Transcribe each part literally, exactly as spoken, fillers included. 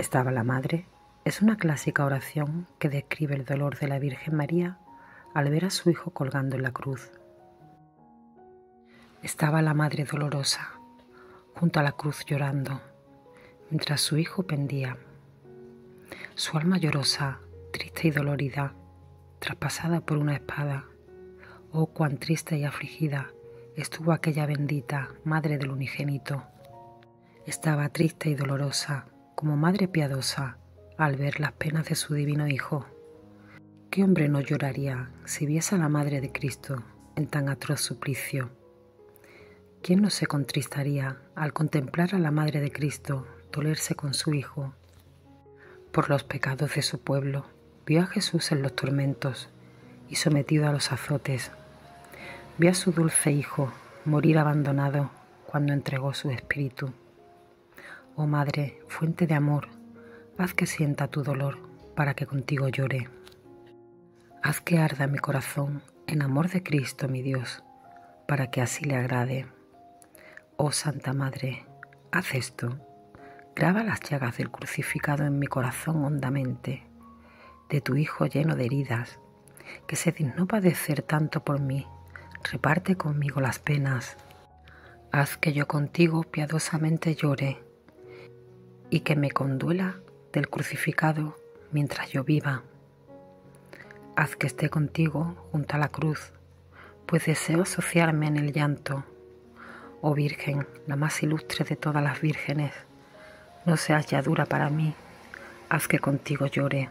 Estaba la madre es una clásica oración que describe el dolor de la Virgen María al ver a su hijo colgando en la cruz. Estaba la madre dolorosa junto a la cruz llorando, mientras su hijo pendía. Su alma llorosa, triste y dolorida, traspasada por una espada. Oh, cuán triste y afligida estuvo aquella bendita Madre del Unigénito. Estaba triste y dolorosa, como madre piadosa, al ver las penas de su divino Hijo. ¿Qué hombre no lloraría si viese a la Madre de Cristo en tan atroz suplicio? ¿Quién no se contristaría al contemplar a la Madre de Cristo dolerse con su Hijo? Por los pecados de su pueblo, vio a Jesús en los tormentos y sometido a los azotes. Vio a su dulce Hijo morir abandonado cuando entregó su espíritu. Oh Madre, fuente de amor, haz que sienta tu dolor para que contigo llore. Haz que arda mi corazón en amor de Cristo mi Dios, para que así le agrade. Oh Santa Madre, haz esto, graba las llagas del crucificado en mi corazón hondamente, de tu Hijo lleno de heridas, que se dignó padecer tanto por mí, reparte conmigo las penas. Haz que yo contigo piadosamente llore, y que me conduela del crucificado mientras yo viva. Haz que esté contigo junto a la cruz, pues deseo asociarme en el llanto. Oh Virgen, la más ilustre de todas las vírgenes, no seas ya dura para mí, haz que contigo llore.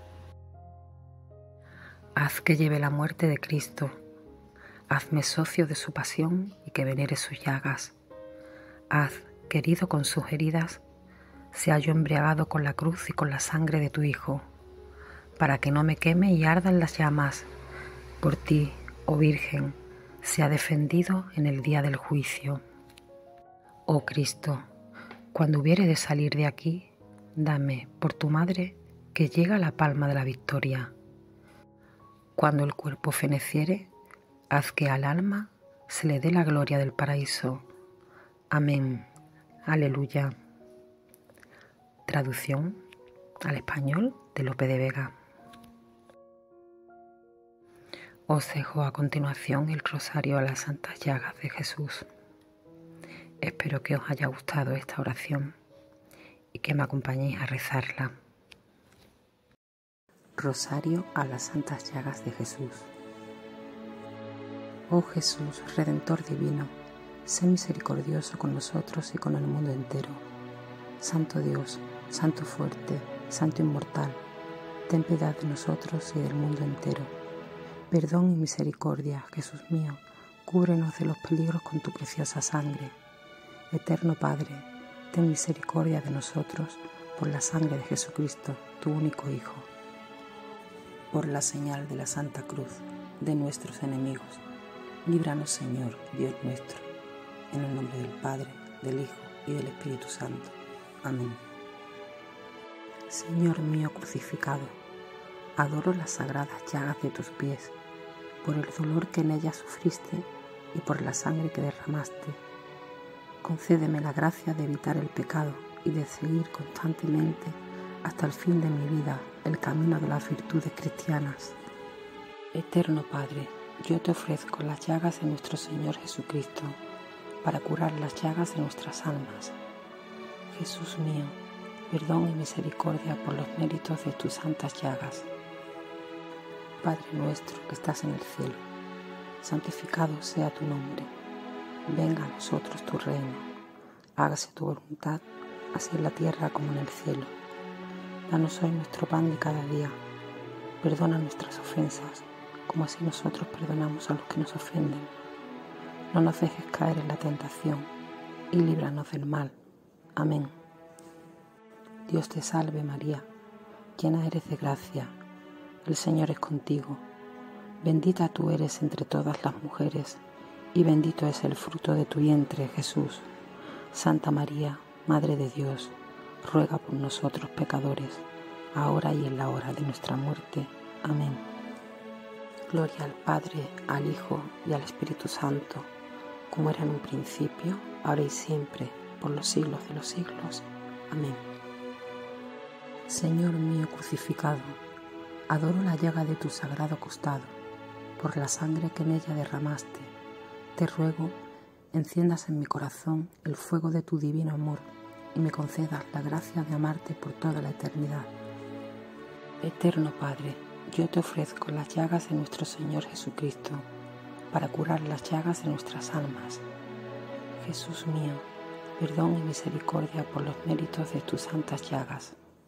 Haz que lleve la muerte de Cristo, hazme socio de su pasión y que venere sus llagas. Haz que, herido con sus heridas, sea yo embriagado con la cruz y con la sangre de tu Hijo, para que no me queme y ardan las llamas. Por ti, oh Virgen, sea defendido en el día del juicio. Oh Cristo, cuando hubiere de salir de aquí, dame, por tu Madre, que llegue a la palma de la victoria. Cuando el cuerpo feneciere, haz que al alma se le dé la gloria del paraíso. Amén. Aleluya. Traducción al español de Lope de Vega. Os dejo a continuación el rosario a las santas llagas de Jesús. Espero que os haya gustado esta oración y que me acompañéis a rezarla. Rosario a las santas llagas de Jesús. Oh Jesús, Redentor divino, sé misericordioso con nosotros y con el mundo entero. Santo Dios, Santo fuerte, Santo inmortal, ten piedad de nosotros y del mundo entero. Perdón y misericordia, Jesús mío, cúbrenos de los peligros con tu preciosa sangre. Eterno Padre, ten misericordia de nosotros por la sangre de Jesucristo, tu único Hijo. Por la señal de la Santa Cruz de nuestros enemigos, líbranos, Señor, Dios nuestro, en el nombre del Padre, del Hijo y del Espíritu Santo. Amén. Señor mío crucificado, adoro las sagradas llagas de tus pies, por el dolor que en ellas sufriste y por la sangre que derramaste. Concédeme la gracia de evitar el pecado y de seguir constantemente hasta el fin de mi vida el camino de las virtudes cristianas. Eterno Padre, yo te ofrezco las llagas de nuestro Señor Jesucristo para curar las llagas de nuestras almas. Jesús mío, perdón y misericordia por los méritos de tus santas llagas. Padre nuestro que estás en el cielo, santificado sea tu nombre. Venga a nosotros tu reino. Hágase tu voluntad, así en la tierra como en el cielo. Danos hoy nuestro pan de cada día. Perdona nuestras ofensas, como así nosotros perdonamos a los que nos ofenden. No nos dejes caer en la tentación y líbranos del mal. Amén. Dios te salve María, llena eres de gracia, el Señor es contigo. Bendita tú eres entre todas las mujeres, y bendito es el fruto de tu vientre, Jesús. Santa María, Madre de Dios, ruega por nosotros pecadores, ahora y en la hora de nuestra muerte. Amén. Gloria al Padre, al Hijo y al Espíritu Santo, como era en un principio, ahora y siempre, por los siglos de los siglos. Amén. Señor mío crucificado, adoro la llaga de tu sagrado costado, por la sangre que en ella derramaste. Te ruego, enciendas en mi corazón el fuego de tu divino amor y me concedas la gracia de amarte por toda la eternidad. Eterno Padre, yo te ofrezco las llagas de nuestro Señor Jesucristo para curar las llagas de nuestras almas. Jesús mío, perdón y misericordia por los méritos de tus santas llagas.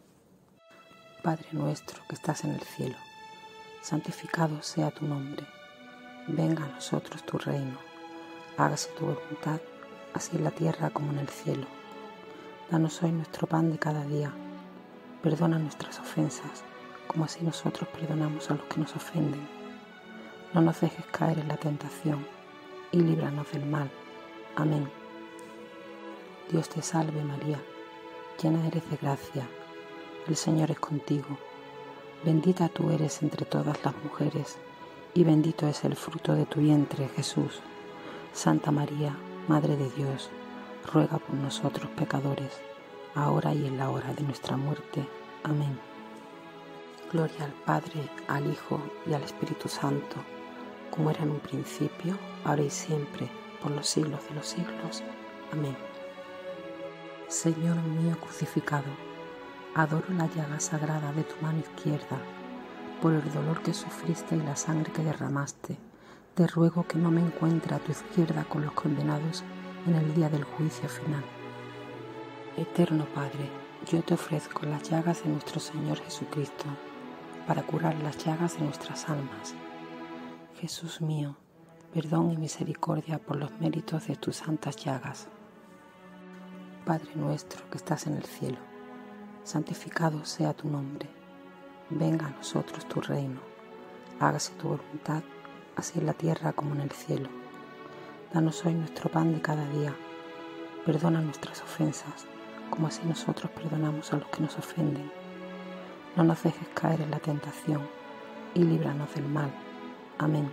Padre nuestro que estás en el cielo, santificado sea tu nombre. Venga a nosotros tu reino. Hágase tu voluntad, así en la tierra como en el cielo. Danos hoy nuestro pan de cada día. Perdona nuestras ofensas, como así nosotros perdonamos a los que nos ofenden. No nos dejes caer en la tentación, y líbranos del mal. Amén. Dios te salve María, llena eres de gracia. El Señor es contigo. Bendita tú eres entre todas las mujeres, y bendito es el fruto de tu vientre, Jesús. Santa María, Madre de Dios, ruega por nosotros pecadores, ahora y en la hora de nuestra muerte. Amén. Gloria al Padre, al Hijo y al Espíritu Santo, como era en un principio, ahora y siempre, por los siglos de los siglos. Amén. Señor mío crucificado, adoro la llaga sagrada de tu mano izquierda. Por el dolor que sufriste y la sangre que derramaste, te ruego que no me encuentre a tu izquierda con los condenados en el día del juicio final. Eterno Padre, yo te ofrezco las llagas de nuestro Señor Jesucristo para curar las llagas de nuestras almas. Jesús mío, perdón y misericordia por los méritos de tus santas llagas. Padre nuestro que estás en el cielo, santificado sea tu nombre. Venga a nosotros tu reino. Hágase tu voluntad, así en la tierra como en el cielo. Danos hoy nuestro pan de cada día. Perdona nuestras ofensas, como así nosotros perdonamos a los que nos ofenden. No nos dejes caer en la tentación, y líbranos del mal. Amén.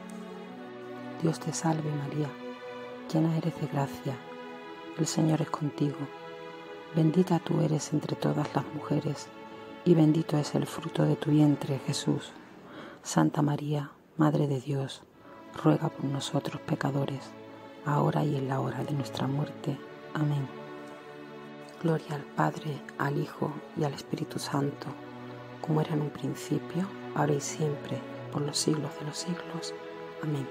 Dios te salve María, llena eres de gracia. El Señor es contigo. Bendita tú eres entre todas las mujeres, y bendito es el fruto de tu vientre, Jesús. Santa María, Madre de Dios, ruega por nosotros pecadores, ahora y en la hora de nuestra muerte. Amén. Gloria al Padre, al Hijo y al Espíritu Santo, como era en un principio, ahora y siempre, por los siglos de los siglos. Amén.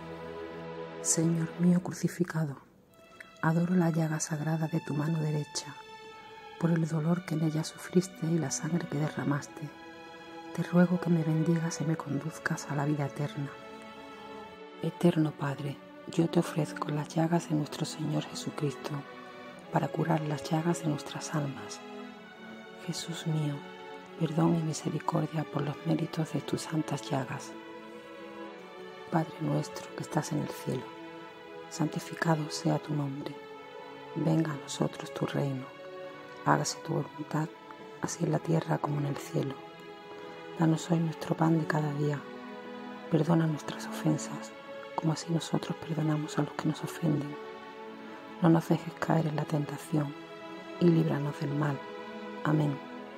Señor mío crucificado, adoro la llaga sagrada de tu mano derecha. Por el dolor que en ella sufriste y la sangre que derramaste, te ruego que me bendigas y me conduzcas a la vida eterna. Eterno Padre, yo te ofrezco las llagas de nuestro Señor Jesucristo para curar las llagas de nuestras almas. Jesús mío, perdón y misericordia por los méritos de tus santas llagas. Padre nuestro que estás en el cielo, santificado sea tu nombre. Venga a nosotros tu reino. Hágase tu voluntad, así en la tierra como en el cielo. Danos hoy nuestro pan de cada día. Perdona nuestras ofensas, como así nosotros perdonamos a los que nos ofenden. No nos dejes caer en la tentación, y líbranos del mal. Amén.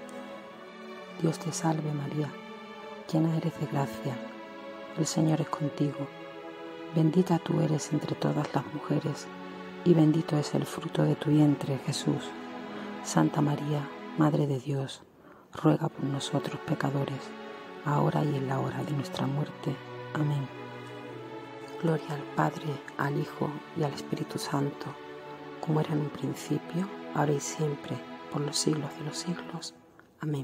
Dios te salve María, llena eres de gracia. El Señor es contigo. Bendita tú eres entre todas las mujeres, y bendito es el fruto de tu vientre, Jesús. Santa María, Madre de Dios, ruega por nosotros pecadores, ahora y en la hora de nuestra muerte. Amén. Gloria al Padre, al Hijo y al Espíritu Santo, como era en un principio, ahora y siempre, por los siglos de los siglos. Amén.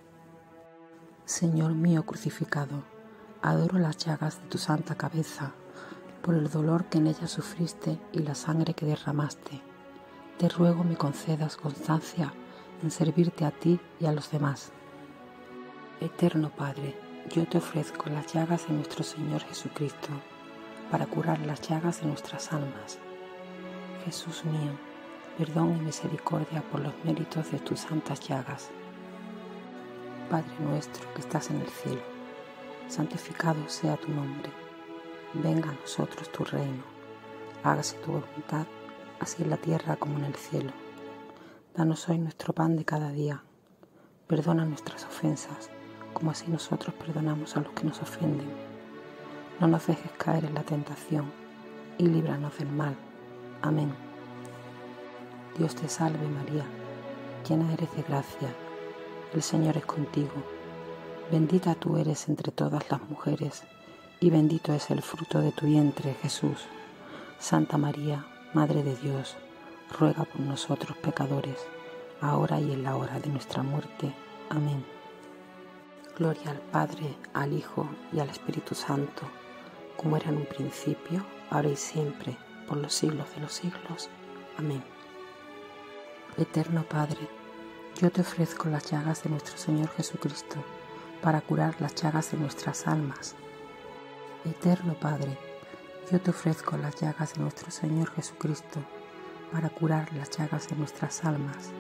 Señor mío crucificado, adoro las llagas de tu santa cabeza, por el dolor que en ella sufriste y la sangre que derramaste. Te ruego me concedas constancia en servirte a ti y a los demás. Eterno Padre, yo te ofrezco las llagas de nuestro Señor Jesucristo para curar las llagas de nuestras almas. Jesús mío, perdón y misericordia por los méritos de tus santas llagas. Padre nuestro que estás en el cielo, santificado sea tu nombre. Venga a nosotros tu reino. Hágase tu voluntad, así en la tierra como en el cielo. Danos hoy nuestro pan de cada día. perdona nuestras ofensas, como así nosotros perdonamos a los que nos ofenden. No nos dejes caer en la tentación y líbranos del mal. Amén. Dios te salve María, llena eres de gracia, el Señor es contigo. Bendita tú eres entre todas las mujeres, y bendito es el fruto de tu vientre, Jesús. Santa María, Madre de Dios, ruega por nosotros pecadores, ahora y en la hora de nuestra muerte. Amén. Gloria al Padre, al Hijo y al Espíritu Santo, como era en un principio, ahora y siempre, por los siglos de los siglos. Amén. Eterno Padre, yo te ofrezco las llagas de nuestro Señor Jesucristo, para curar las llagas de nuestras almas. Eterno Padre, yo te ofrezco las llagas de nuestro Señor Jesucristo, para curar las llagas de nuestras almas.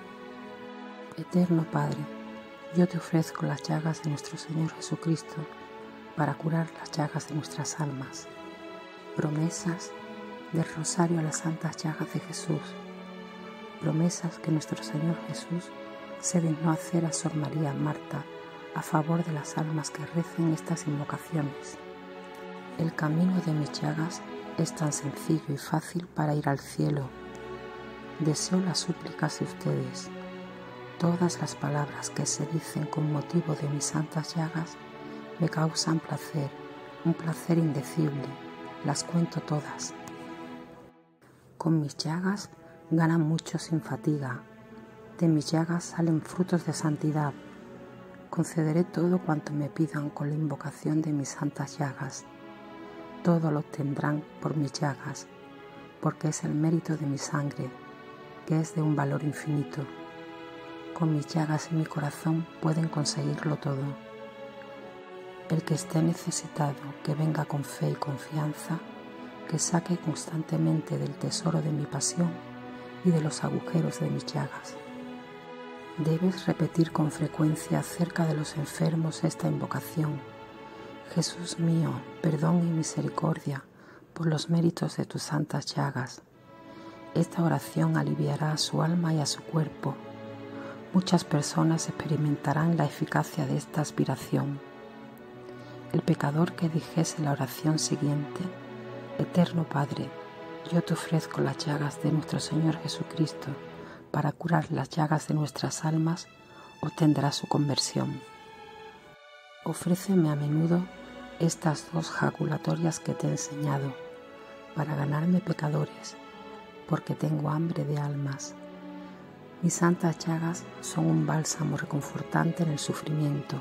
Eterno Padre, yo te ofrezco las llagas de nuestro Señor Jesucristo, para curar las llagas de nuestras almas. Promesas del Rosario a las santas llagas de Jesús. Promesas que nuestro Señor Jesús se dignó hacer a Sor María Marta a favor de las almas que recen estas invocaciones. El camino de mis llagas es tan sencillo y fácil para ir al cielo. Deseo las súplicas de ustedes. Todas las palabras que se dicen con motivo de mis santas llagas me causan placer, un placer indecible. Las cuento todas. Con mis llagas ganan mucho sin fatiga. De mis llagas salen frutos de santidad. Concederé todo cuanto me pidan con la invocación de mis santas llagas. Todo lo obtendrán por mis llagas, porque es el mérito de mi sangre, que es de un valor infinito. Con mis llagas en mi corazón pueden conseguirlo todo. El que esté necesitado, que venga con fe y confianza, que saque constantemente del tesoro de mi pasión y de los agujeros de mis llagas. Debes repetir con frecuencia acerca de los enfermos esta invocación. Jesús mío, perdón y misericordia por los méritos de tus santas llagas. Esta oración aliviará a su alma y a su cuerpo. Muchas personas experimentarán la eficacia de esta aspiración. El pecador que dijese la oración siguiente: Eterno Padre, yo te ofrezco las llagas de nuestro Señor Jesucristo para curar las llagas de nuestras almas, obtendrá su conversión. Ofréceme a menudo estas dos jaculatorias que te he enseñado, para ganarme pecadores, porque tengo hambre de almas. Mis santas llagas son un bálsamo reconfortante en el sufrimiento.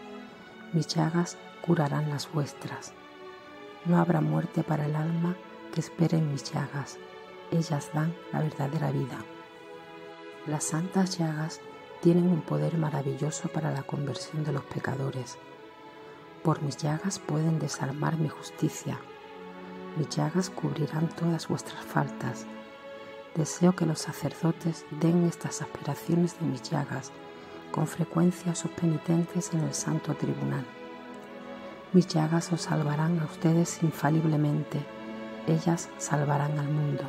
Mis llagas curarán las vuestras. No habrá muerte para el alma que espere en mis llagas. Ellas dan la verdadera vida. Las santas llagas tienen un poder maravilloso para la conversión de los pecadores. Por mis llagas pueden desarmar mi justicia. Mis llagas cubrirán todas vuestras faltas. Deseo que los sacerdotes den estas aspiraciones de mis llagas con frecuencia a sus penitentes en el santo tribunal. Mis llagas os salvarán a ustedes infaliblemente. Ellas salvarán al mundo.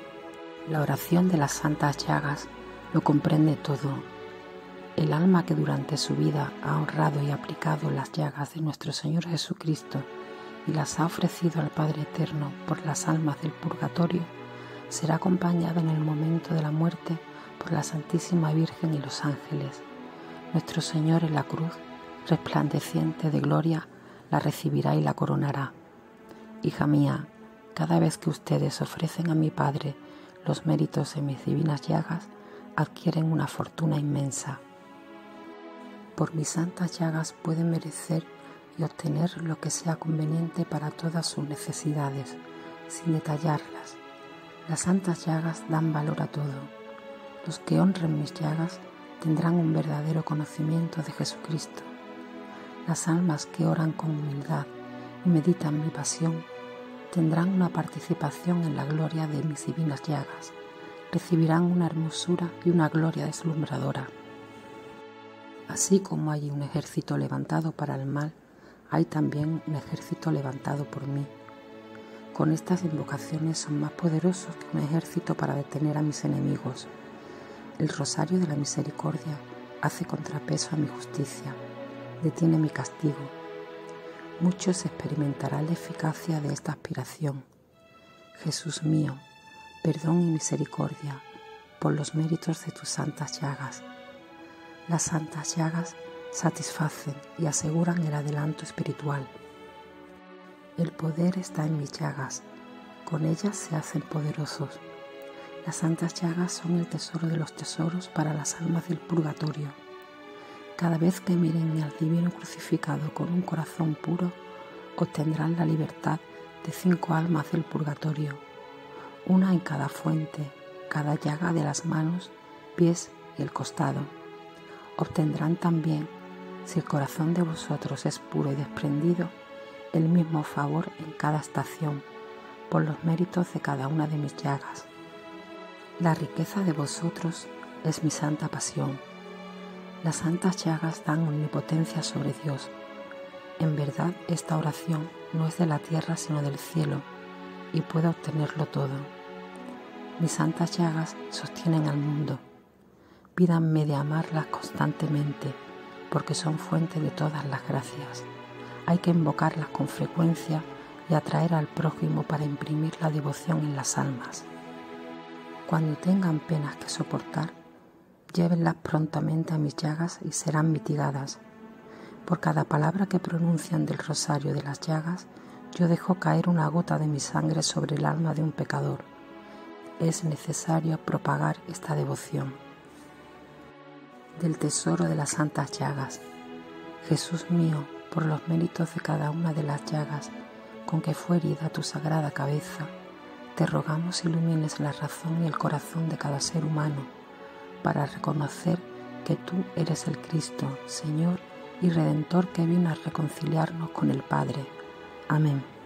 La oración de las santas llagas lo comprende todo. El alma que durante su vida ha honrado y aplicado las llagas de nuestro Señor Jesucristo y las ha ofrecido al Padre Eterno por las almas del purgatorio, será acompañada en el momento de la muerte por la Santísima Virgen y los ángeles. Nuestro Señor en la cruz, resplandeciente de gloria, la recibirá y la coronará. Hija mía, cada vez que ustedes ofrecen a mi Padre los méritos de mis divinas llagas, adquieren una fortuna inmensa. Por mis santas llagas pueden merecer y obtener lo que sea conveniente para todas sus necesidades, sin detallarlas. Las santas llagas dan valor a todo. Los que honren mis llagas tendrán un verdadero conocimiento de Jesucristo. Las almas que oran con humildad y meditan mi pasión tendrán una participación en la gloria de mis divinas llagas. Recibirán una hermosura y una gloria deslumbradora. Así como hay un ejército levantado para el mal, hay también un ejército levantado por mí. Con estas invocaciones son más poderosos que un ejército para detener a mis enemigos. El rosario de la misericordia hace contrapeso a mi justicia, detiene mi castigo. Muchos experimentarán la eficacia de esta aspiración. Jesús mío, perdón y misericordia por los méritos de tus santas llagas. Las santas llagas satisfacen y aseguran el adelanto espiritual. El poder está en mis llagas, con ellas se hacen poderosos. Las santas llagas son el tesoro de los tesoros para las almas del purgatorio. Cada vez que miren al divino crucificado con un corazón puro, obtendrán la libertad de cinco almas del purgatorio, una en cada fuente, cada llaga de las manos, pies y el costado. Obtendrán también, si el corazón de vosotros es puro y desprendido, el mismo favor en cada estación, por los méritos de cada una de mis llagas. La riqueza de vosotros es mi santa pasión. Las santas llagas dan omnipotencia sobre Dios. En verdad, esta oración no es de la tierra sino del cielo, y puedo obtenerlo todo. Mis santas llagas sostienen al mundo. Pídanme de amarlas constantemente, porque son fuente de todas las gracias. Hay que invocarlas con frecuencia y atraer al prójimo para imprimir la devoción en las almas. Cuando tengan penas que soportar, llévenlas prontamente a mis llagas y serán mitigadas. Por cada palabra que pronuncian del rosario de las llagas, yo dejo caer una gota de mi sangre sobre el alma de un pecador. Es necesario propagar esta devoción. Del tesoro de las santas llagas. Jesús mío, por los méritos de cada una de las llagas con que fue herida tu sagrada cabeza, te rogamos ilumines la razón y el corazón de cada ser humano para reconocer que tú eres el Cristo, Señor y Redentor que vino a reconciliarnos con el Padre. Amén.